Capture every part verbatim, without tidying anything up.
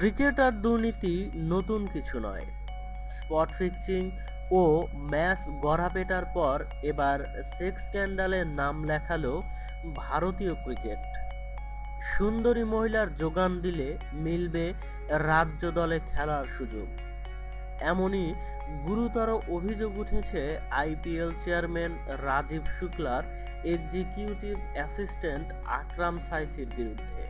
Cricketer দুর্নীতি নতুন কিছু নয়। স্পট ফিক্সিং ও ম্যাচ গড়াপেটার পর এবার সেক্স স্ক্যান্ডালে নাম লেখালো ভারতীয় ক্রিকেট। সুন্দরী মহিলার যোগান দিলে মিলবে রাজ্য দলে খেলার সুযোগ, এমনই গুরুতর অভিযোগ উঠেছে আইপিএল চেয়ারম্যান রাজীব শুক্লার এক্সিকিউটিভ অ্যাসিস্ট্যান্ট আকরাম সাইফির বিরুদ্ধে।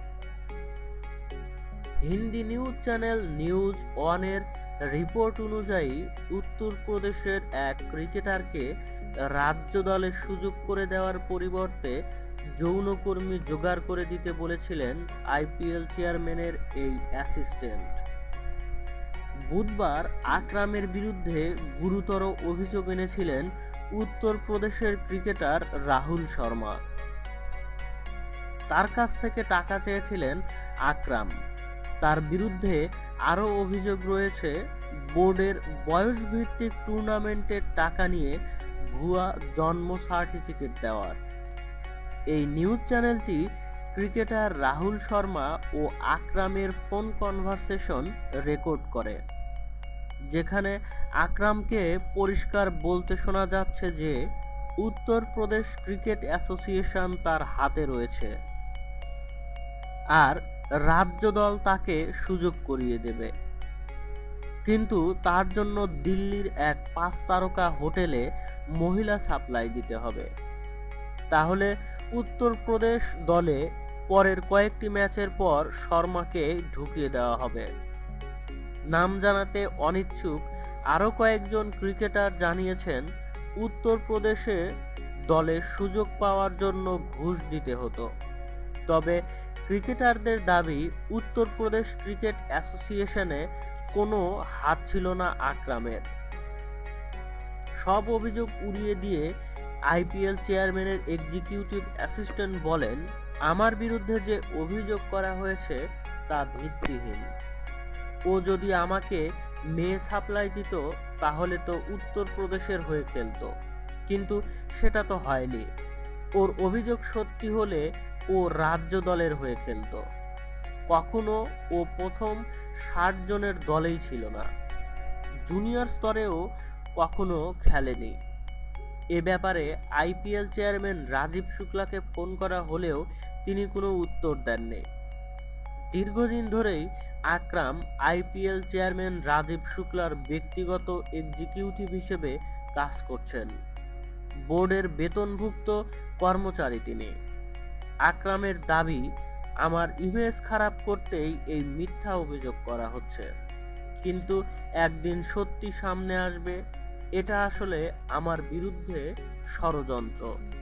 হিন্দি নিউজ চ্যানেল নিউজ ওয়ানের রিপোর্ট অনুযায়ী উত্তরপ্রদেশের এক ক্রিকেটারকে রাজ্য দলে সুযোগ করে দেওয়ার পরিবর্তে যৌনকর্মী জোগাড় করে দিতে বলেছিলেন আইপিএল চেয়ারম্যানের এই অ্যাসিস্ট্যান্ট। বুধবার আকরামের বিরুদ্ধে গুরুতর অভিযোগ এনেছিলেন উত্তরপ্রদেশের ক্রিকেটার রাহুল শর্মা। তার কাছ থেকে টাকা চেয়েছিলেন আকরাম। তার বিরুদ্ধে আরও অভিযোগ রয়েছে বোর্ডের বয়সভিত্তিক টুর্নামেন্টের টাকা নিয়ে ভুয়া জন্ম সার্টিফিকেট দেওয়ার। এই নিউজ চ্যানেলটি ক্রিকেটার রাহুল শর্মা ও আকরামের ফোন কনভারসেশন রেকর্ড করে, যেখানে আকরামকে পরিষ্কার বলতে শোনা যাচ্ছে যে উত্তরপ্রদেশ ক্রিকেট অ্যাসোসিয়েশন তার হাতে রয়েছে আর রাজ্য দল তাকে সুযোগ করিয়ে দেবে, কিন্তু তার জন্য দিল্লির এক পাঁচ তারকা হোটেলে মহিলা সাপ্লাই দিতে হবে। তাহলে উত্তরপ্রদেশ দলে পরের কয়েকটি ম্যাচের পর শর্মাকে ঢুকিয়ে দেওয়া হবে। নাম জানাতে অনিচ্ছুক আরও কয়েকজন ক্রিকেটার জানিয়েছেন উত্তরপ্রদেশে দলে সুযোগ পাওয়ার জন্য ঘুষ দিতে হতো। তবে ক্রিকেটারদের দাবি উত্তরপ্রদেশ ক্রিকেট অ্যাসোসিয়েশনে কোনো হাত ছিল না আকরামের। সব অভিযোগ উড়িয়ে দিয়ে আইপিএল চেয়ারম্যানের এক্সিকিউটিভ অ্যাসিস্ট্যান্ট বলেন, আমার বিরুদ্ধে যে অভিযোগ করা হয়েছে তা ভিত্তিহীন। ও যদি আমাকে মেয়ে সাপ্লাই দিত তাহলে তো উত্তরপ্রদেশের হয়ে খেলতো, কিন্তু সেটা তো হয়নি। ওর অভিযোগ সত্যি হলে ও রাজ্য দলের হয়ে খেলতো। কখনো ও প্রথম ষাট জনের দলেই ছিল না, জুনিয়র স্তরেও কখনো খেলেনি। এ ব্যাপারে আইপিএল চেয়ারম্যান রাজীব শুক্লাকে ফোন করা হলেও তিনি কোনো উত্তর দেননি। দীর্ঘদিন ধরেই আকরাম আইপিএল চেয়ারম্যান রাজীব শুক্লার ব্যক্তিগত এক্সিকিউটিভ হিসেবে কাজ করছেন। বোর্ডের বেতনভুক্ত কর্মচারী তিনি। আকরামের দাবি, আমার ইমেজ খারাপ করতেই এই মিথ্যা অভিযোগ করা হচ্ছে, কিন্তু একদিন সত্যি সামনে আসবে। এটা আসলে আমার বিরুদ্ধে ষড়যন্ত্র।